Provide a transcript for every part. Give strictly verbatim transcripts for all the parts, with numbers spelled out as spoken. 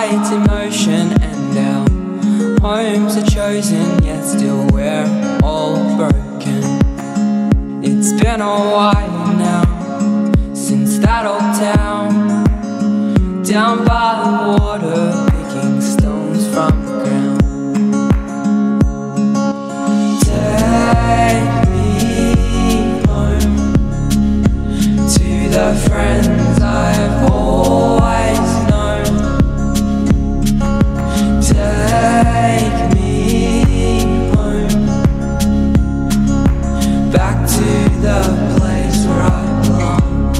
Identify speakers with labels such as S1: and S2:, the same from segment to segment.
S1: tides in motion, and our homes are chosen, yet still we're all broken. It's been a while now since that old town, down by the water, picking stones from the ground. Take me home to the friends I've always known. Take me home, back to the place where I belong.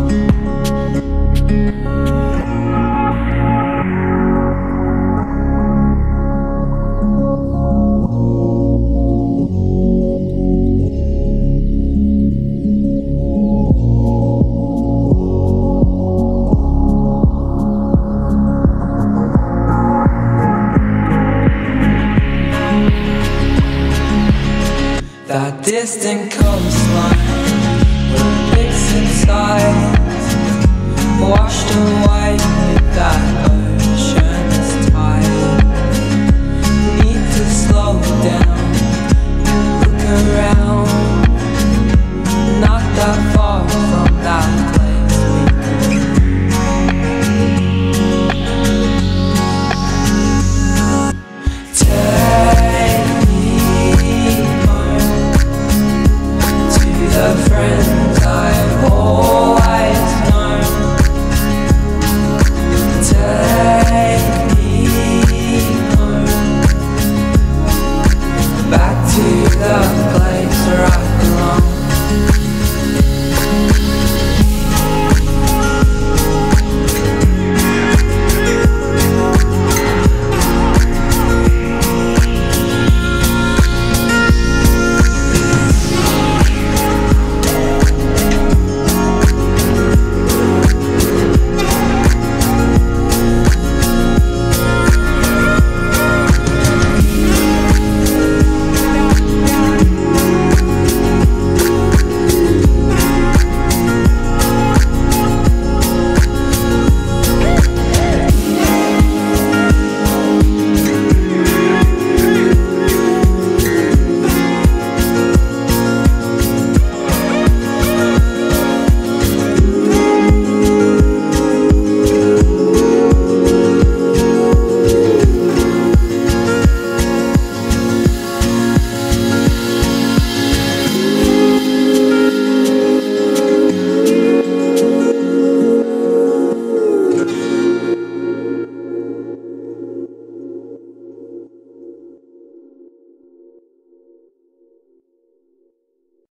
S1: That distant coastline where the big city skies washed away